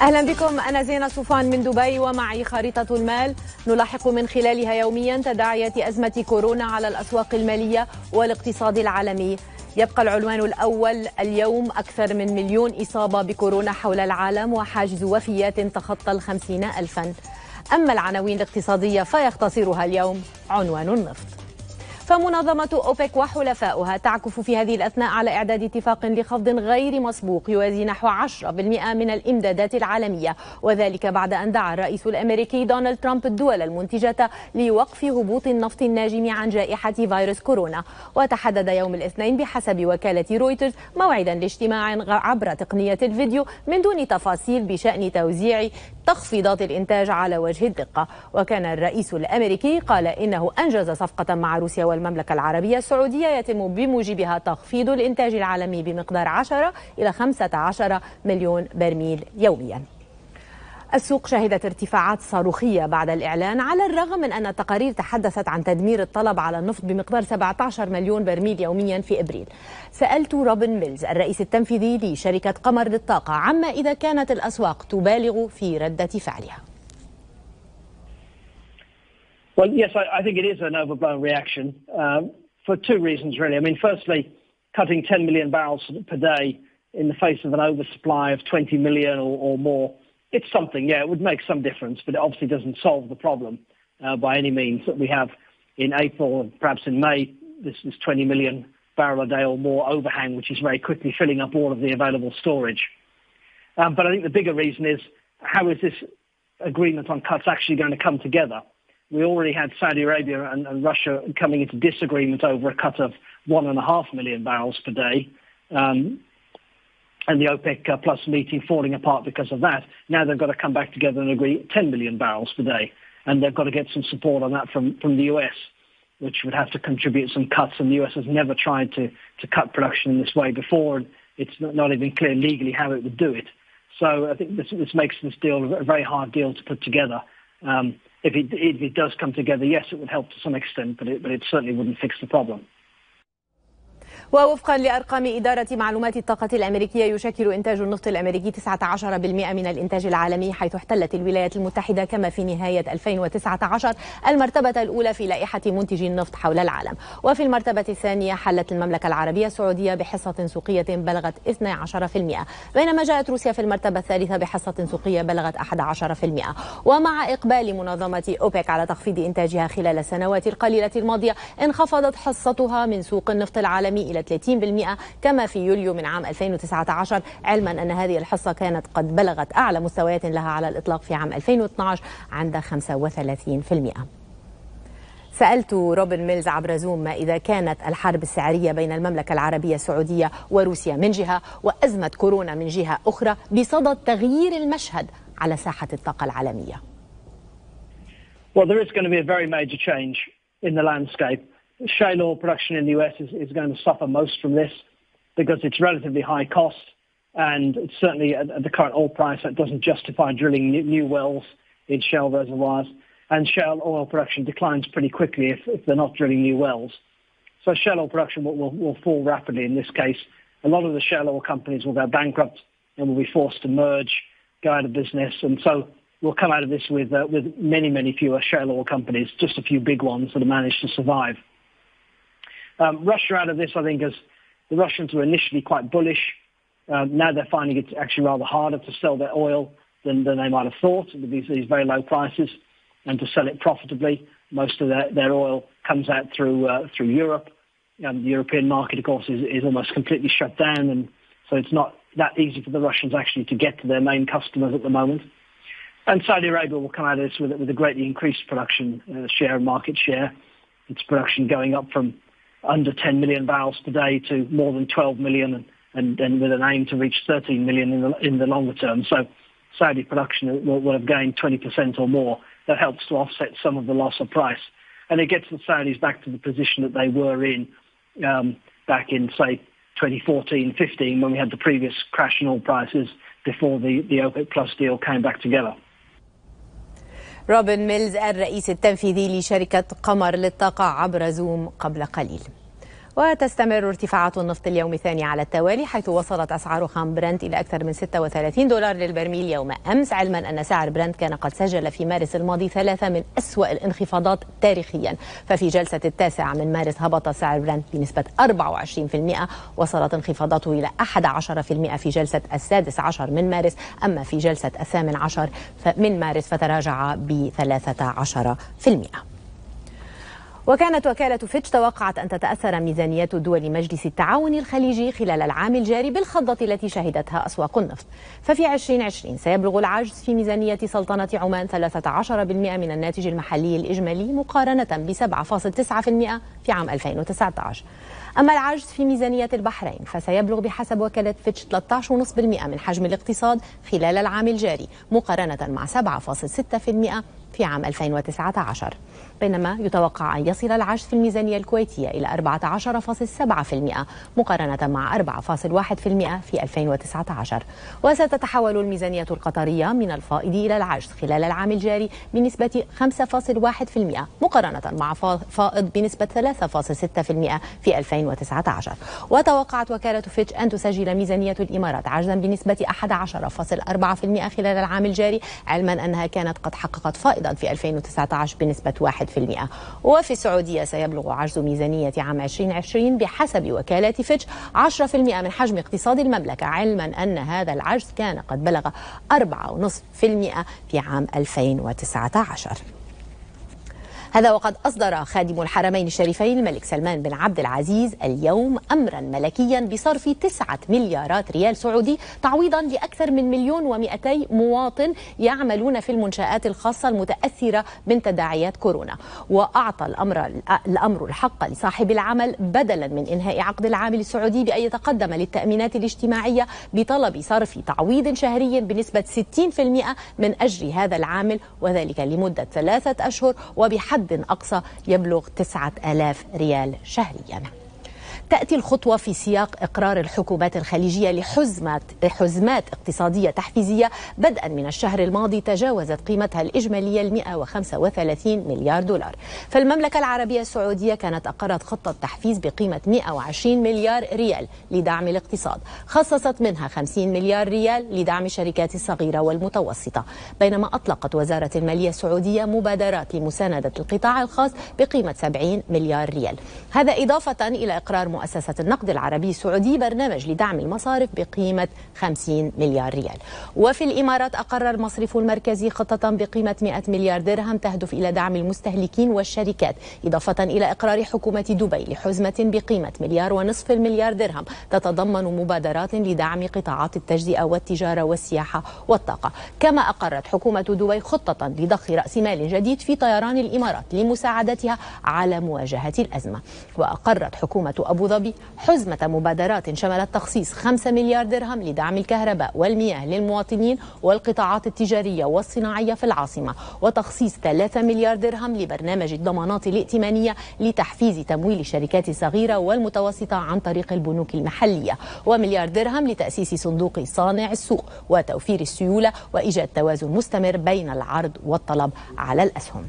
أهلا بكم، أنا زينة صوفان من دبي ومعي خريطة المال نلاحق من خلالها يوميا تداعيات أزمة كورونا على الأسواق المالية والاقتصاد العالمي. يبقى العنوان الأول اليوم: أكثر من 1,000,000 إصابة بكورونا حول العالم وحاجز وفيات تخطى 50,000. أما العناوين الاقتصادية فيختصرها اليوم عنوان النفط. فمنظمة أوبك وحلفاؤها تعكف في هذه الأثناء على إعداد اتفاق لخفض غير مسبوق يوازي نحو 10% من الإمدادات العالمية، وذلك بعد أن دعا الرئيس الأمريكي دونالد ترامب الدول المنتجة لوقف هبوط النفط الناجم عن جائحة فيروس كورونا. وتحدد يوم الاثنين بحسب وكالة رويترز موعدا لاجتماع عبر تقنية الفيديو من دون تفاصيل بشأن توزيع تخفيضات الإنتاج على وجه الدقة. وكان الرئيس الأمريكي قال إنه أنجز صفقة مع روسيا والمملكة العربية السعودية يتم بموجبها تخفيض الإنتاج العالمي بمقدار 10 إلى 15 مليون برميل يوميا. السوق شهدت ارتفاعات صاروخية بعد الإعلان، على الرغم من أن التقارير تحدثت عن تدمير الطلب على النفط بمقدار 17 مليون برميل يوميا في إبريل. سألت روبن ميلز الرئيس التنفيذي لشركة قمر للطاقة عما إذا كانت الأسواق تبالغ في ردة فعلها. Well, yes, I think it is an overblown reaction for two reasons, really. I mean, firstly, cutting 10 million barrels per day in the face of an oversupply of 20 million or more, it's something, yeah, it would make some difference, but it obviously doesn't solve the problem by any means that we have in April and perhaps in May, this 20 million barrel a day or more overhang, which is very quickly filling up all of the available storage. But I think the bigger reason is, how is this agreement on cuts actually going to come together? We already had Saudi Arabia and Russia coming into disagreement over a cut of 1.5 million barrels per day, and the OPEC plus meeting falling apart because of that. Now they've got to come back together and agree 10 million barrels per day, and they've got to get some support on that from the US, which would have to contribute some cuts, and the US has never tried to cut production in this way before, and it's not even clear legally how it would do it. So I think this makes this deal a very hard deal to put together. If it does come together, yes, it would help to some extent, but it certainly wouldn't fix the problem. ووفقا لأرقام إدارة معلومات الطاقة الأمريكية يشكل إنتاج النفط الأمريكي 19% من الإنتاج العالمي، حيث احتلت الولايات المتحدة كما في نهاية 2019 المرتبة الأولى في لائحة منتجي النفط حول العالم. وفي المرتبة الثانية حلت المملكة العربية السعودية بحصة سوقية بلغت 12%، بينما جاءت روسيا في المرتبة الثالثة بحصة سوقية بلغت 11%. ومع إقبال منظمة أوبك على تخفيض إنتاجها خلال السنوات القليلة الماضية، انخفضت حصتها من سوق النفط العالمي إلى 30% كما في يوليو من عام 2019، علما أن هذه الحصة كانت قد بلغت أعلى مستويات لها على الإطلاق في عام 2012 عند 35%. سألت روبن ميلز عبر زوم ما إذا كانت الحرب السعرية بين المملكة العربية السعودية وروسيا من جهة وأزمة كورونا من جهة أخرى بصدد تغيير المشهد على ساحة الطاقة العالمية. Well, there is going to be a very major change in the landscape. Shale oil production in the US is going to suffer most from this because it's relatively high cost, and it's certainly at the current oil price that doesn't justify drilling new wells in shale reservoirs, and shale oil production declines pretty quickly if they're not drilling new wells. So shale oil production will fall rapidly in this case. A lot of the shale oil companies will go bankrupt and will be forced to merge, go out of business, and so we'll come out of this with many fewer shale oil companies, just a few big ones that have managed to survive. Russia out of this, I think, as the Russians were initially quite bullish. Now they're finding it actually rather harder to sell their oil than they might have thought with these very low prices, and to sell it profitably. Most of their oil comes out through Europe. The European market, of course, is almost completely shut down, and so it's not that easy for the Russians actually to get to their main customers at the moment. And Saudi Arabia will come out of this with a greatly increased production share and market share. Its production going up from under 10 million barrels per day to more than 12 million, and with an aim to reach 13 million in the longer term. So Saudi production will have gained 20% or more. That helps to offset some of the loss of price. And it gets the Saudis back to the position that they were in back in, say, 2014-15, when we had the previous crash in oil prices before the OPEC Plus deal came back together. روبن ميلز الرئيس التنفيذي لشركة قمر للطاقة عبر زوم قبل قليل. وتستمر ارتفاعات النفط اليوم الثاني على التوالي، حيث وصلت أسعار خام برنت إلى أكثر من $36 للبرميل يوم أمس، علما أن سعر برنت كان قد سجل في مارس الماضي 3 من أسوأ الانخفاضات تاريخيا. ففي جلسة 9 من مارس هبط سعر برنت بنسبة 24%، وصلت انخفاضاته إلى 11% في جلسة 16 من مارس، أما في جلسة 18 من مارس فتراجع ب13%. وكانت وكالة فيتش توقعت أن تتأثر ميزانيات دول مجلس التعاون الخليجي خلال العام الجاري بالخضة التي شهدتها أسواق النفط. ففي 2020 سيبلغ العجز في ميزانية سلطنة عمان 13% من الناتج المحلي الإجمالي مقارنة ب7.9% في عام 2019. أما العجز في ميزانية البحرين فسيبلغ بحسب وكالة فيتش 13.5% من حجم الاقتصاد خلال العام الجاري مقارنة مع 7.6% في عام 2019. بينما يتوقع أن يصل العجز في الميزانية الكويتية إلى 14.7% مقارنة مع 4.1% في 2019. وستتحول الميزانية القطرية من الفائض إلى العجز خلال العام الجاري بنسبة 5.1% مقارنة مع فائض بنسبة 3.6% في 2019. وتوقعت وكالة فيتش أن تسجل ميزانية الإمارات عجزا بنسبة 11.4% خلال العام الجاري، علما أنها كانت قد حققت فائضا في 2019 بنسبة 1%. وفي السعودية سيبلغ عجز ميزانية عام 2020 بحسب وكالة فيتش 10% من حجم اقتصاد المملكة، علما أن هذا العجز كان قد بلغ 4.5% في عام 2019. هذا وقد أصدر خادم الحرمين الشريفين الملك سلمان بن عبد العزيز اليوم أمرا ملكيا بصرف 9 مليارات ريال سعودي تعويضا لأكثر من 1,200,000 مواطن يعملون في المنشآت الخاصة المتأثرة من تداعيات كورونا. وأعطى الأمر الحق لصاحب العمل بدلا من إنهاء عقد العامل السعودي بأن يتقدم للتأمينات الاجتماعية بطلب صرف تعويض شهري بنسبة 60% من أجر هذا العامل، وذلك لمدة 3 أشهر وبحد أقصى يبلغ 9,000 ريال شهريا. تأتي الخطوة في سياق إقرار الحكومات الخليجية لحزمات اقتصادية تحفيزية بدءا من الشهر الماضي تجاوزت قيمتها الإجمالية 135 مليار دولار. فالمملكة العربية السعودية كانت أقرت خطة تحفيز بقيمة 120 مليار ريال لدعم الاقتصاد، خصصت منها 50 مليار ريال لدعم الشركات الصغيرة والمتوسطة، بينما أطلقت وزارة المالية السعودية مبادرات لمساندة القطاع الخاص بقيمة 70 مليار ريال. هذا إضافة إلى إقرار مؤسسة النقد العربي السعودي برنامج لدعم المصارف بقيمة 50 مليار ريال. وفي الإمارات أقر المصرف المركزي خطة بقيمة 100 مليار درهم تهدف إلى دعم المستهلكين والشركات، إضافة إلى إقرار حكومة دبي لحزمة بقيمة 1.5 مليار درهم تتضمن مبادرات لدعم قطاعات التجزئة والتجارة والسياحة والطاقة. كما أقرت حكومة دبي خطة لضخ رأس مال جديد في طيران الإمارات لمساعدتها على مواجهة الأزمة. وأقرت حكومة أبو ظبي حزمة مبادرات شملت تخصيص 5 مليار درهم لدعم الكهرباء والمياه للمواطنين والقطاعات التجارية والصناعية في العاصمة، وتخصيص 3 مليار درهم لبرنامج الضمانات الائتمانية لتحفيز تمويل الشركات الصغيرة والمتوسطة عن طريق البنوك المحلية، ومليار درهم لتأسيس صندوق صانع السوق وتوفير السيولة وإيجاد توازن مستمر بين العرض والطلب على الأسهم.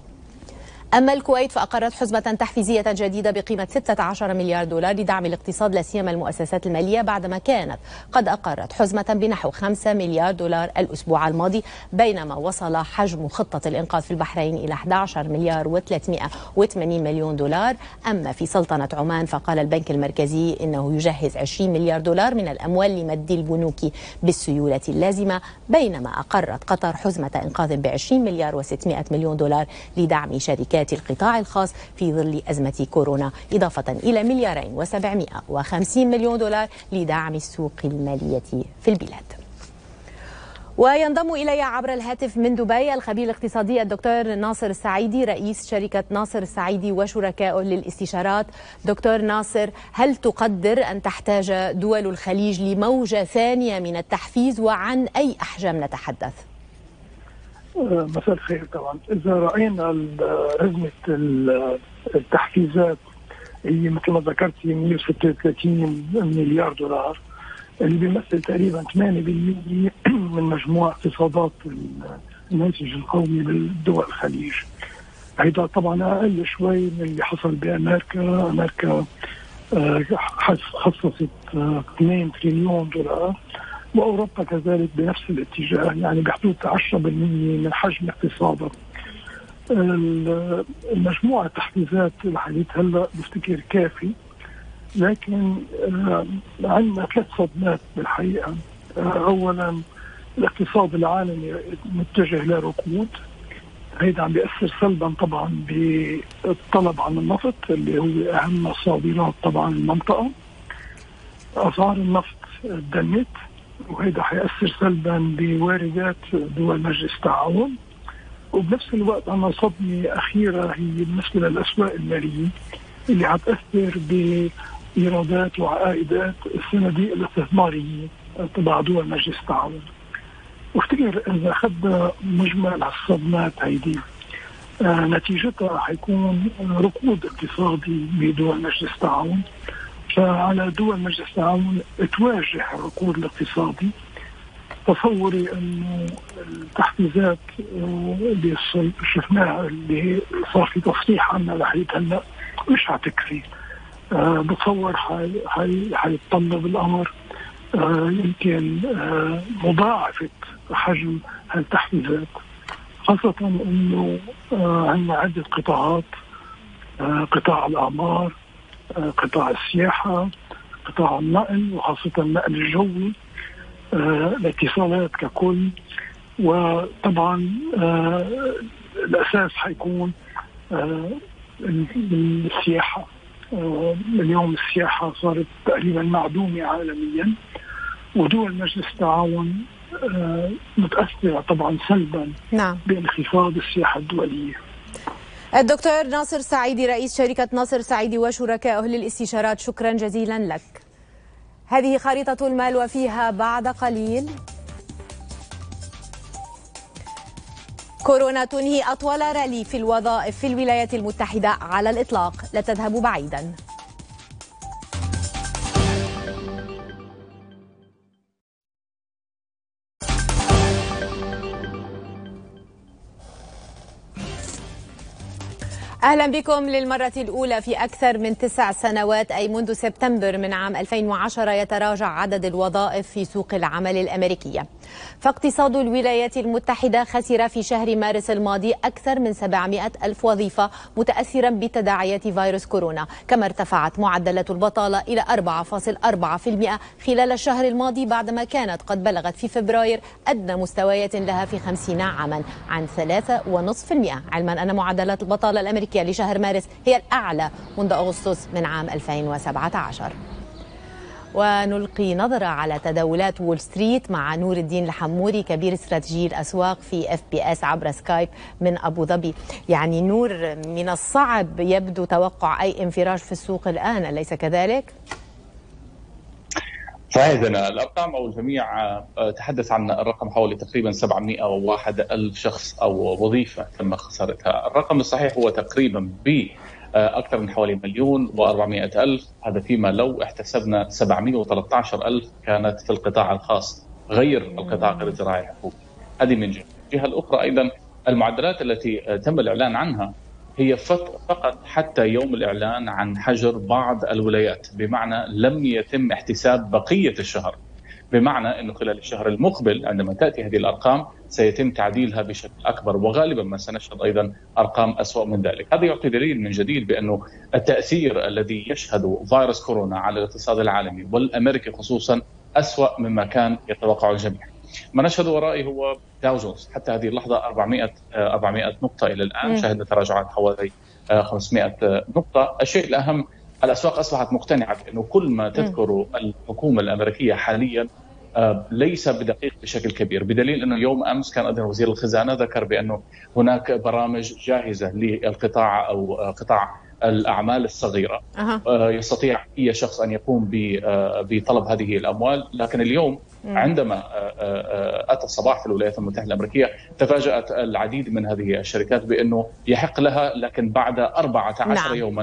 أما الكويت فأقرت حزمة تحفيزية جديدة بقيمة 16 مليار دولار لدعم الاقتصاد لا سيما المؤسسات المالية، بعدما كانت قد أقرت حزمة بنحو 5 مليار دولار الأسبوع الماضي، بينما وصل حجم خطة الإنقاذ في البحرين إلى 11 مليار و380 مليون دولار. أما في سلطنة عمان فقال البنك المركزي إنه يجهز 20 مليار دولار من الأموال لمد البنوك بالسيولة اللازمة، بينما أقرت قطر حزمة إنقاذ ب20 مليار و600 مليون دولار لدعم شركات القطاع الخاص في ظل أزمة كورونا، إضافة إلى 2.750 مليون دولار لدعم السوق المالية في البلاد. وينضم إلي عبر الهاتف من دبي الخبير الاقتصادي الدكتور ناصر السعيدي رئيس شركة ناصر السعيدي وشركائه للاستشارات. دكتور ناصر، هل تقدر أن تحتاج دول الخليج لموجة ثانية من التحفيز، وعن أي أحجام نتحدث؟ مساء الخير. طبعا إذا رأينا أزمة التحفيزات هي مثل ما ذكرتي 136 مليار دولار اللي بيمثل تقريبا 8% من مجموع اقتصادات الناتج القومي للدول الخليج. هيدا طبعا أقل شوي من اللي حصل بأمريكا. أمريكا خصصت 2 تريليون دولار، وأوروبا كذلك بنفس الاتجاه، يعني بحدود 10% من حجم اقتصادها. المجموعة تحفيزات الحديث هلا بفتكر كافي، لكن عندنا 3 صدمات بالحقيقة. أولا الاقتصاد العالمي متجه لركود، هيدا عم بيأثر سلبا طبعا بالطلب عن النفط اللي هو أهم صادرات طبعا المنطقة. أسعار النفط دنت، وهيدا حيأثر سلبا بواردات دول مجلس التعاون. وبنفس الوقت عندنا صدمة أخيرة هي بالنسبة للأسواق المالية اللي هتأثر بإيرادات وعائدات الصناديق الاستثمارية تبع دول مجلس التعاون. وافتكر إذا أخذنا مجمل الصدمات هيدي نتيجتها حيكون ركود اقتصادي بدول مجلس التعاون. فعلى دول مجلس التعاون تواجه الركود الاقتصادي. تصوري انه التحفيزات اللي شفناها اللي صار في تصريح عنها لحد هلا مش هتكفي. بتصور حيتطلب الامر يمكن مضاعفة حجم هالتحفيزات، خاصة انه عندنا عدة قطاعات، قطاع الاعمار، قطاع السياحة، قطاع النقل وخاصة النقل الجوي، الاتصالات ككل. وطبعا الأساس حيكون السياحة. اليوم السياحة صارت تقريبا معدومة عالميا، ودول مجلس التعاون متأثرة طبعا سلبا بانخفاض السياحة الدولية. الدكتور ناصر سعيدي رئيس شركة ناصر سعيدي وشركائه للاستشارات، شكرا جزيلا لك. هذه خريطة المال وفيها بعد قليل: كورونا تنهي أطول رالي في الوظائف في الولايات المتحدة على الإطلاق، لا تذهب بعيدا. أهلا بكم. للمرة الأولى في أكثر من 9 سنوات، أي منذ سبتمبر من عام 2010، يتراجع عدد الوظائف في سوق العمل الأمريكية. فاقتصاد الولايات المتحدة خسر في شهر مارس الماضي أكثر من 700 ألف وظيفة متأثرا بتداعيات فيروس كورونا، كما ارتفعت معدلات البطالة إلى 4.4% خلال الشهر الماضي، بعدما كانت قد بلغت في فبراير أدنى مستويات لها في 50 عاما عن 3.5%، علما أن معدلات البطالة الأمريكية لشهر مارس هي الأعلى منذ أغسطس من عام 2017. ونلقي نظرة على تداولات وول ستريت مع نور الدين الحموري كبير استراتيجي الأسواق في FPS عبر سكايب من أبو ظبي. يعني نور، من الصعب يبدو توقع أي انفراج في السوق الآن، أليس كذلك؟ صحيح. الأرقام أو الجميع تحدث عن الرقم حوالي تقريبا 701 ألف شخص أو وظيفة تم خسارتها. الرقم الصحيح هو تقريبا أكثر من حوالي 1,400,000. هذا فيما لو احتسبنا 713 ألف كانت في القطاع الخاص غير القطاع غير الزراعي الحكومي. هذه من جهة. الجهة الأخرى أيضا المعدلات التي تم الإعلان عنها هي فقط حتى يوم الإعلان عن حجر بعض الولايات، بمعنى لم يتم احتساب بقية الشهر، بمعنى أنه خلال الشهر المقبل عندما تأتي هذه الأرقام سيتم تعديلها بشكل أكبر، وغالبا ما سنشهد أيضا أرقام أسوأ من ذلك. هذا يعطي دليل من جديد بأنه التأثير الذي يشهد فيروس كورونا على الاقتصاد العالمي والأمريكي خصوصا أسوأ مما كان يتوقع الجميع. ما نشهد ورائي هو داو جونز حتى هذه اللحظة 400 نقطة إلى الآن، شهدنا تراجعات حوالي 500 نقطة. الشيء الأهم، الأسواق أصبحت مقتنعة بأنه كل ما تذكر الحكومة الأمريكية حاليا ليس بدقيق بشكل كبير، بدليل أنه يوم أمس كان أيضا وزير الخزانة ذكر بأنه هناك برامج جاهزة للقطاع أو قطاع الأعمال الصغيرة. يستطيع أي شخص أن يقوم بطلب هذه الأموال، لكن اليوم عندما أتى الصباح في الولايات المتحدة الأمريكية تفاجأت العديد من هذه الشركات بأنه يحق لها، لكن بعد 14 يوما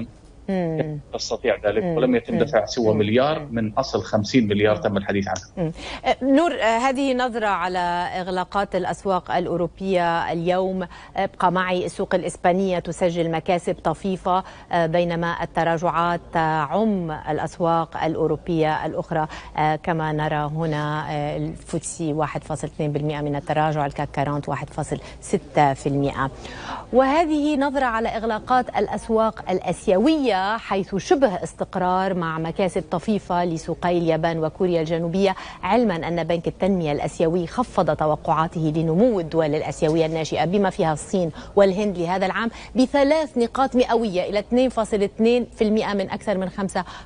تستطيع ذلك، ولم يتم دفع سوى مليار من أصل 50 مليار تم الحديث عنها. نور، هذه نظرة على إغلاقات الأسواق الأوروبية اليوم. ابقى معي. السوق الإسبانية تسجل مكاسب طفيفة بينما التراجعات تعم الأسواق الأوروبية الأخرى. كما نرى هنا الفوتسي 1.2% من التراجع، الكاك 40 1.6%. وهذه نظرة على إغلاقات الأسواق الآسيوية حيث شبه استقرار مع مكاسب طفيفة لسوقي اليابان وكوريا الجنوبية، علما أن بنك التنمية الآسيوي خفض توقعاته لنمو الدول الآسيوية الناشئة بما فيها الصين والهند لهذا العام ب3 نقاط مئوية إلى 2.2% من أكثر من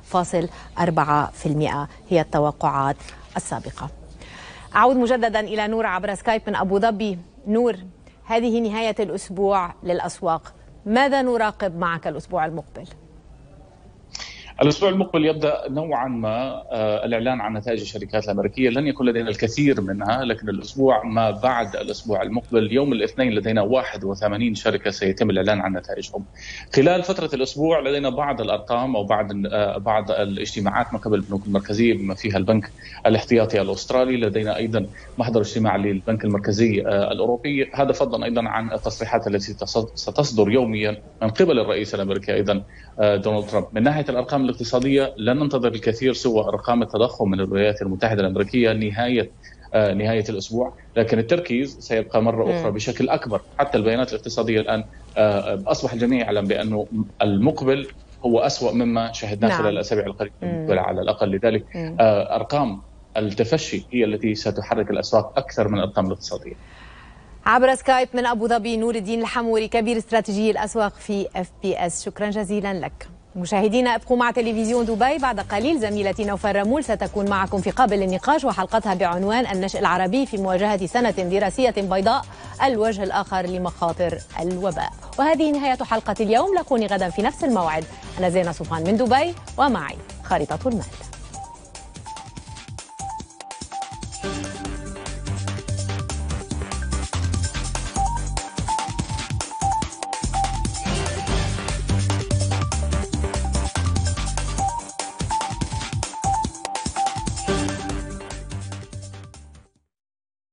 5.4% هي التوقعات السابقة. أعود مجددا إلى نور عبر سكايب من أبو ظبي. نور، هذه نهاية الأسبوع للأسواق، ماذا نراقب معك الأسبوع المقبل؟ الأسبوع المقبل يبدأ نوعا ما الإعلان عن نتائج الشركات الأمريكية. لن يكون لدينا الكثير منها، لكن الأسبوع ما بعد الأسبوع المقبل يوم الاثنين لدينا 81 شركة سيتم الإعلان عن نتائجهم. خلال فترة الأسبوع لدينا بعض الأرقام أو بعض الاجتماعات من قبل البنوك المركزية بما فيها البنك الاحتياطي الأسترالي. لدينا أيضا محضر اجتماع للبنك المركزي الأوروبي، هذا فضلا أيضا عن التصريحات التي ستصدر يوميا من قبل الرئيس الأمريكي أيضا دونالد ترامب. من ناحية الأرقام الاقتصادية لن ننتظر الكثير سوى أرقام التضخم من الولايات المتحدة الأمريكية نهاية الأسبوع، لكن التركيز سيبقى مرة أخرى بشكل أكبر. حتى البيانات الاقتصادية الآن أصبح الجميع يعلم بأنه المقبل هو أسوأ مما شهدناه خلال الأسابيع القريبة على الأقل. لذلك أرقام التفشي هي التي ستحرك الأسواق أكثر من الأرقام الاقتصادية. عبر سكايب من أبو ظبي نور الدين الحموري، كبير استراتيجي الأسواق في FPS، شكرا جزيلا لك. مشاهدينا ابقوا مع تلفزيون دبي، بعد قليل زميلتي نوفل رمول ستكون معكم في قابل النقاش وحلقتها بعنوان النشء العربي في مواجهة سنة دراسية بيضاء، الوجه الآخر لمخاطر الوباء. وهذه نهاية حلقة اليوم، لقوني غدا في نفس الموعد. أنا زينة صوفان من دبي ومعي خريطة المال.